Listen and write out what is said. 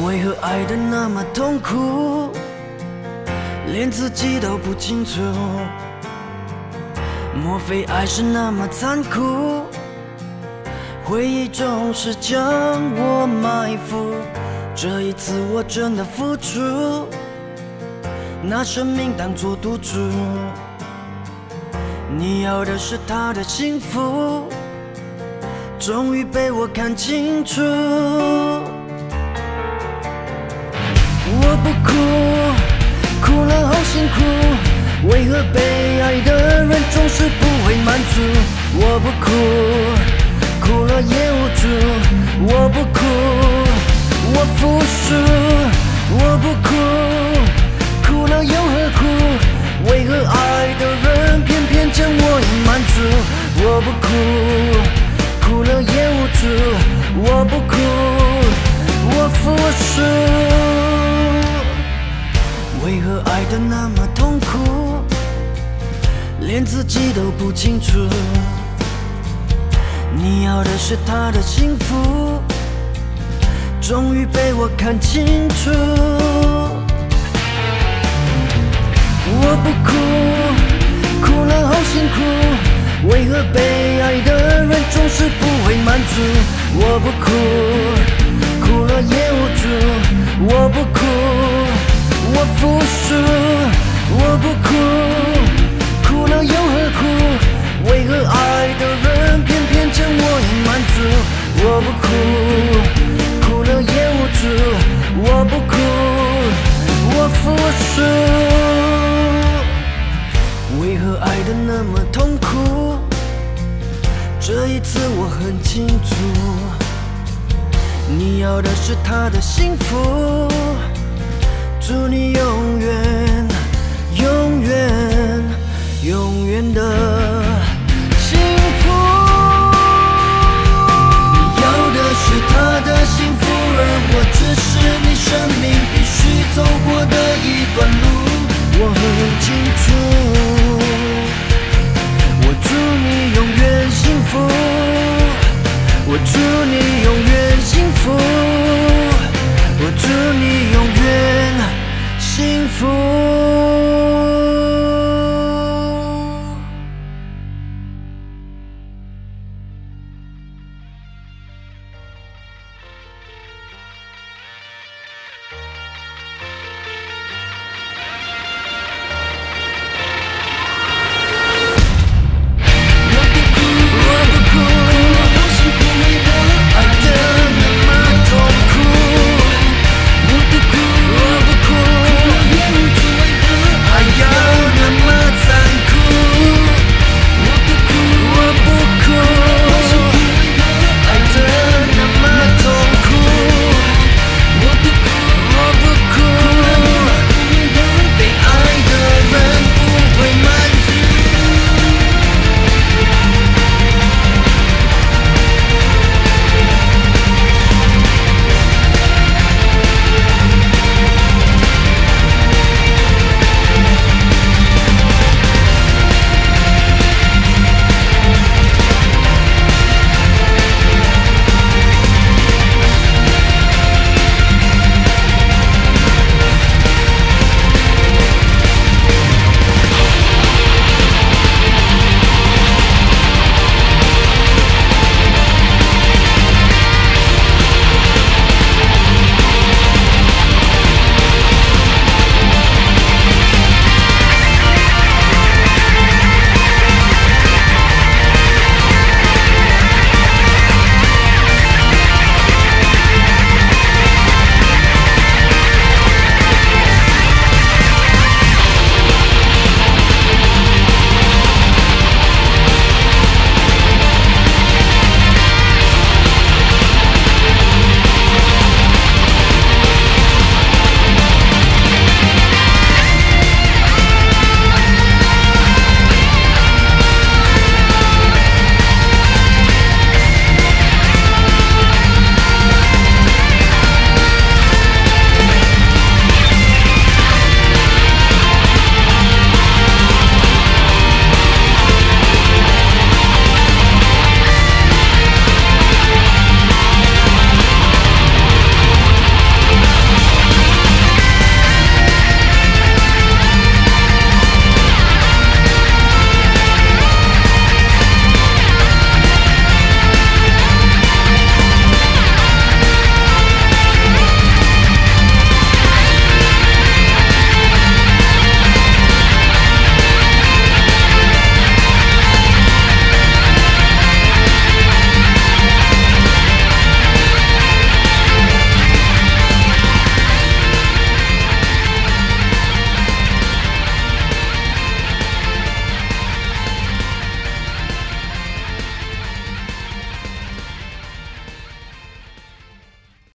为何爱得那么痛苦，连自己都不清楚？莫非爱是那么残酷？回忆总是将我埋伏，这一次我真的付出，拿生命当作赌注。你要的是他的幸福，终于被我看清楚。我不哭，哭了好辛苦，为何被爱的人总是不会满足？我不哭，哭了也无助。我不哭，我服输。我不哭，哭了又何苦？为何爱的人偏偏将我隐瞒住？我不哭，哭了也无助。我不哭，我服输。为何爱得那么痛苦，连自己都不清楚？你要的是他的幸福，终于被我看清楚。我不哭，哭了好辛苦，为何被爱的人总是不会满足？我不哭，哭了也无助。我不哭，我服输。我不哭，哭了又何苦？为何爱的人偏偏将我隐瞒住？我不哭，哭了也无助。我不哭，我服输。为何爱得那么痛苦？这一次我很清楚，你要的是他的幸福。祝你永远、永远、永远的